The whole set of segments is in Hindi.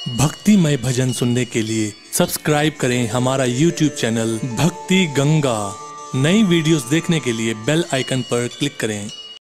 भक्तिमय भजन सुनने के लिए सब्सक्राइब करें हमारा YouTube चैनल भक्ति गंगा। नई वीडियोस देखने के लिए बेल आइकन पर क्लिक करें।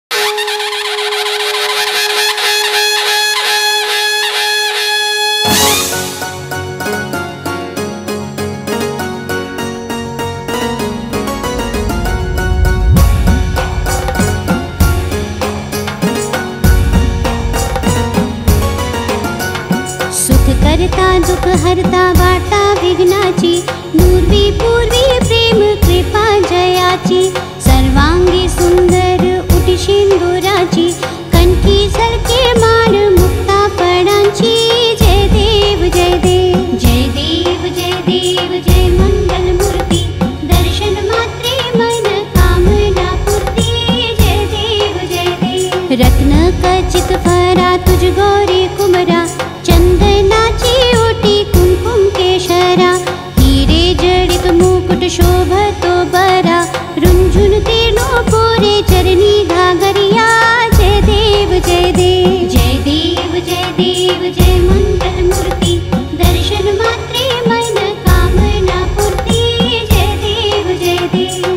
करता दुख हरता वार्ता विघ्नाची, नूर्वी पूर्वी प्रेम कृपा जयाची, सर्वांगी सुंदर उटी सिंदुराची, कणकी सरके माळ मुक्ता फळांची। जय देव जय देव जय देव जय देव जय मंगल मूर्ती, दर्शन मात्रे मन कामना पूर्ती। जय देव जय देव रत्न खचित फरा तुझ गौरी कुमरा, चंदनाची ओटी कुमकुम केशरा, हीरे जडित मुकुट शोभतो बरा, रुंझुन तीर्णो पोरे चरणी घागरिया। जय देव जय देव जय देव जय देव जय मंगल मूर्ती, दर्शन मात्रे मन कामना पूर्ती। जय देव जय देव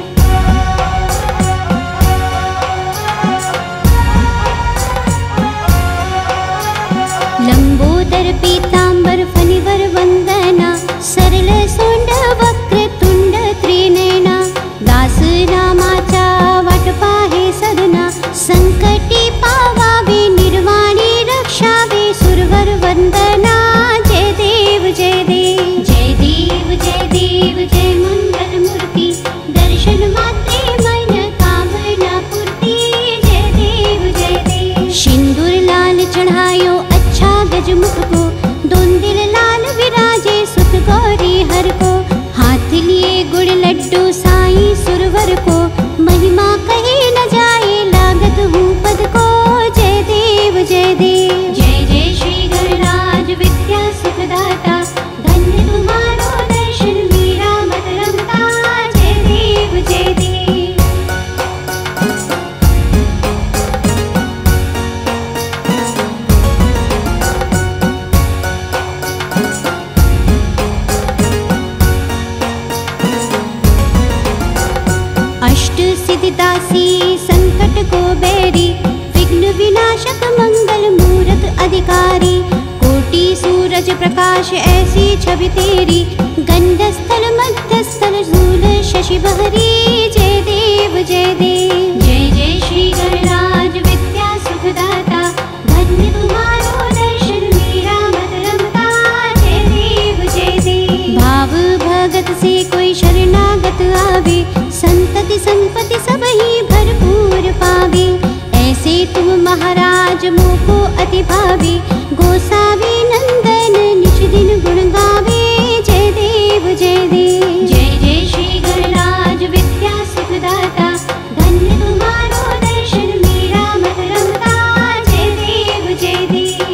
लंबोदर पीतांबर फणिवर वंदना, सरल सोंड वक्र तुंड त्रिनयना, दास रामाचा वाट पाहे सदना, संकटी पावावे निर्वाणी रक्षावे सुरवर वंदना। जय देव जय देव जय देव जय देव जय मंगल मूर्ती, दर्शन मात्रे मन कामना पूर्ती। जय देव जय देव सिंदूर लाल चढ़ायो गजमुख को, दोन दिल लाल विराजे सुत गौरी हर को, हाथ लिए गुड़ लड्डू साईं सुरवर को, महिमा कहे न जाए लागत हूँ पद को। जय देव जय देव जय जय श्री गणराज विद्या सुखदाता, धन्य तुम्हारो दर्शन मीरा मत रमता। जय देव जय देव सिद्धिदासी संकट को बैरी, विघ्न विनाशक मंगल मूरत अधिकारी, कोटि सूरज प्रकाश ऐसी छवि तेरी, गंडस्थल मध्यस्थल शूल शशि बहरी। जय देव जय देव जय जय श्री गणराज विद्या सुखदाता, धन्य तुम्हारो दर्शन मीरा मत रमता। जय देव जय देव भाव भगत से कोई शरणागत आवे, संतति संपत्ति सब ही भरपूर पावे, ऐसे तुम महाराज मोको अति भावे, गोसावी नंदन निज दिन गुण गावे। जय देव जय देव जय जय श्री गणराज विद्या सुखदाता, धन्य तुम्हारो दर्शन मीरा मत रमता। जय देव जय देव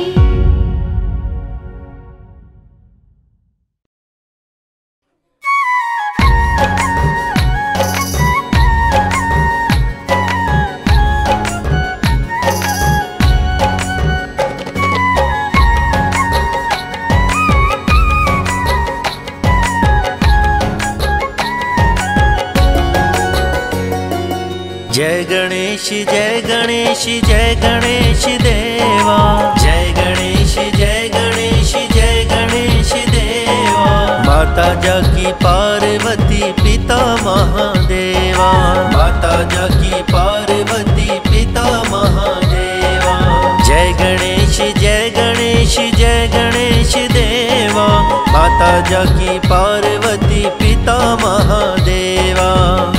जय गणेश जय गणेश जय गणेश देवा, जय गणेश जय गणेश जय गणेश देवा, माता जाकी पार्वती पिता महादेवा, माता जाकी पार्वती पिता महादेवा। जय गणेश जय गणेश जय गणेश देवा, माता जाकी पार्वती पिता महादेवा।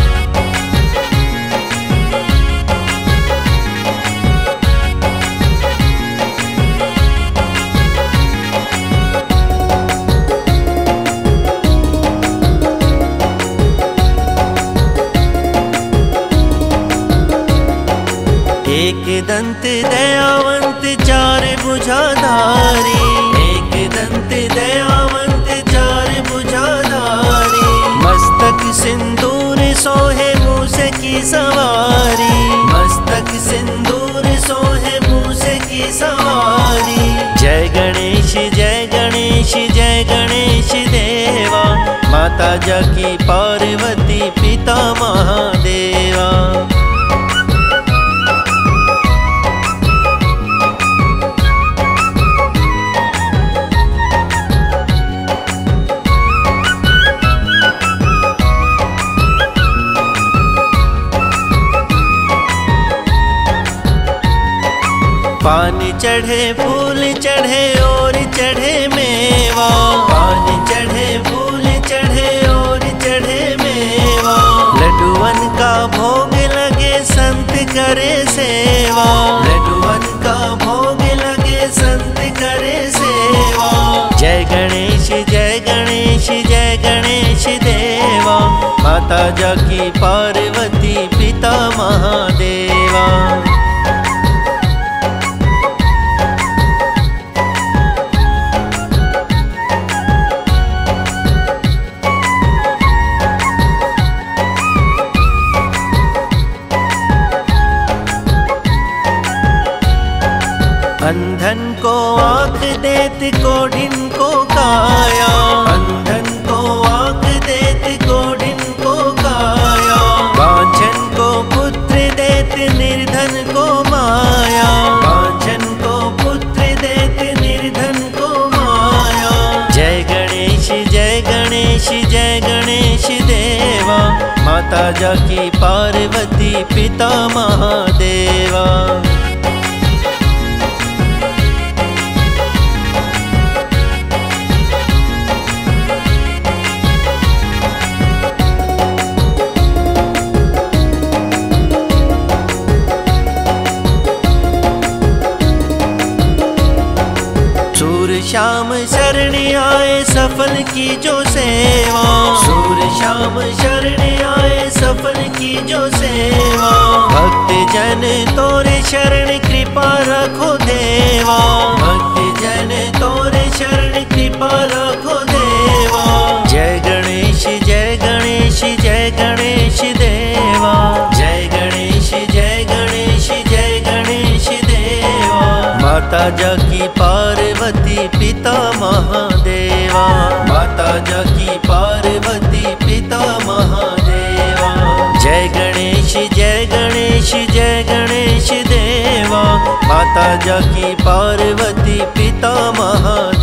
एक दंत दयावंत चार भुजाधारी, एक दंत दयावंत चार भुजाधारी, मस्तक सिंदूर सोहे मूस की सवारी, मस्तक सिंदूर सोहे मूस की सवारी। जय गणेश जय गणेश गणेश देवा। माता जाकी पार्वती पिता महादेवा। पानी चढ़े फूल चढ़े और चढ़े मेवा। पानी चढ़े फूल चढ़े और चढ़े मेवा। लड्डुअन का भोग लगे संत करे सेवा। लड्डुअन का भोग लगे संत करे सेवा। जय गणेश जय गणेश जय गणेश देवा। माता जाकी पार्वती पिता महादेवा। अंधन को आँख देत कोढ़िन को काया। अंधन को आँख देत कोढ़िन को काया। वांछन को पुत्र देत निर्धन को माया। वांछन को पुत्र देत निर्धन को माया। जय गणेश जय गणेश जय गणेश देवा। माता जाकी पार्वती पिता महादेवा। श्याम शरण आए सफल की जो सेवा। सूर श्याम शरण आए सफल की जो सेवा। भक्त जन तोरे शरण कृपा रखो देवा। भक्त जन तोरे शरण कृपा रखो देवा। जय गणेश जय गणेश जय गणेश देवा। जय गणेश जय गणेश जय गणेश देवा। माता जाकी पार्वती पिता महादेवा। माता जाकी पार्वती पिता महादेवा। जय गणेश जय गणेश जय गणेश देवा। माता जाकी पार्वती पिता महादेवा।